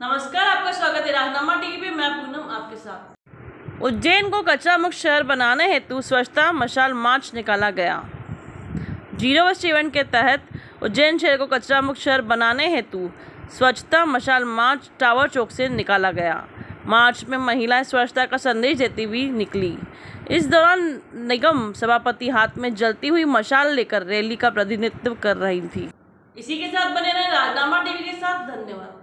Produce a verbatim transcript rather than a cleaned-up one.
नमस्कार, आपका स्वागत है राजनामा टीवी पे। मैं पूनम आपके साथ। उज्जैन को कचरा मुक्त शहर बनाने हेतु स्वच्छता मशाल मार्च निकाला गया। जीरो वेस्ट इवेंट के तहत उज्जैन शहर को कचरा मुक्त शहर बनाने हेतु स्वच्छता मशाल मार्च टावर चौक से निकाला गया। मार्च में महिलाएं स्वच्छता का संदेश देती हुई निकली। इस दौरान निगम सभापति हाथ में जलती हुई मशाल लेकर रैली का प्रतिनिधित्व कर रही थी। इसी के साथ बने रहे राजनामा टीवी के साथ। धन्यवाद।